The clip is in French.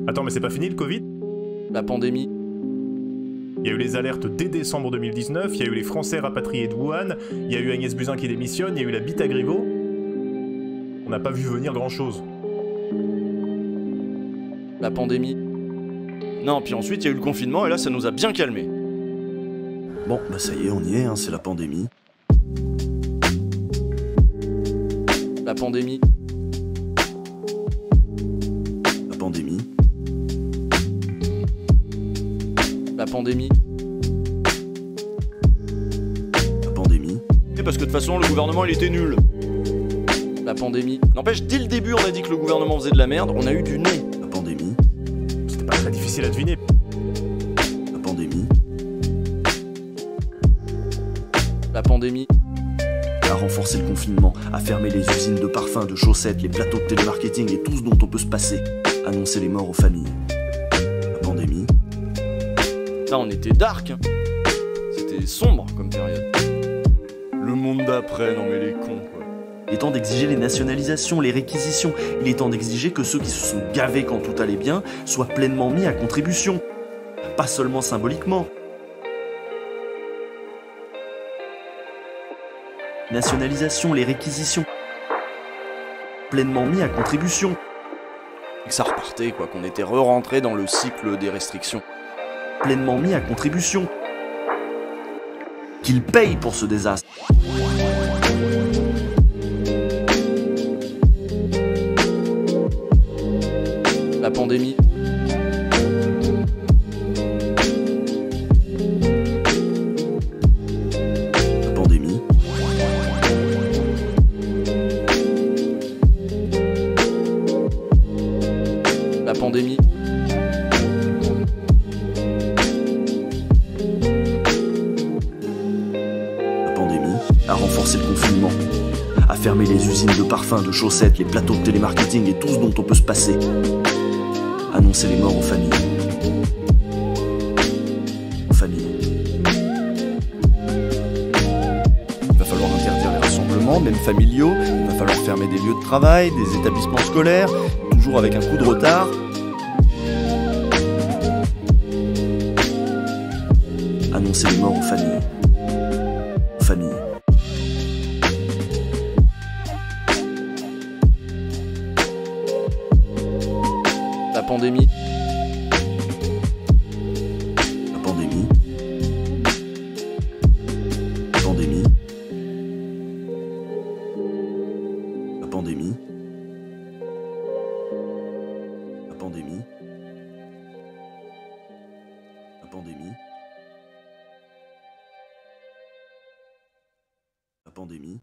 Attends, mais c'est pas fini le Covid? La pandémie. Il y a eu les alertes dès décembre 2019, il y a eu les Français rapatriés de Wuhan, il y a eu Agnès Buzyn qui démissionne, il y a eu la bite à Griveaux. On n'a pas vu venir grand-chose. La pandémie. Non, puis ensuite, il y a eu le confinement, et là, ça nous a bien calmés. Bon, bah ça y est, on y est, hein, c'est la pandémie. La pandémie. La pandémie. La pandémie. La pandémie. Et parce que de toute façon, le gouvernement, il était nul. La pandémie. N'empêche, dès le début, on a dit que le gouvernement faisait de la merde, on a eu du nez. La pandémie. C'était pas très difficile à deviner. La pandémie. La pandémie. À renforcer le confinement, à fermer les usines de parfums, de chaussettes, les plateaux de télémarketing et tout ce dont on peut se passer. Annoncer les morts aux familles. La pandémie. Là, on était dark. Hein. C'était sombre comme période. Le monde d'après, non mais les cons, quoi. Il est temps d'exiger les nationalisations, les réquisitions. Il est temps d'exiger que ceux qui se sont gavés quand tout allait bien soient pleinement mis à contribution. Pas seulement symboliquement. Nationalisation, les réquisitions. Pleinement mis à contribution. Et que ça repartait, quoi, qu'on était re-rentré dans le cycle des restrictions. Pleinement mis à contribution. Qu'ils payent pour ce désastre. La pandémie. La pandémie. La pandémie. La pandémie. À renforcer le confinement. À fermer les usines de parfums, de chaussettes, les plateaux de télémarketing et tout ce dont on peut se passer. Annoncer les morts aux familles. Aux familles. Il va falloir interdire les rassemblements, même familiaux. Il va falloir fermer des lieux de travail, des établissements scolaires, toujours avec un coup de retard. Annoncer les morts aux familles. Aux familles. La pandémie. La pandémie. La pandémie. La pandémie. La pandémie. La pandémie. La pandémie.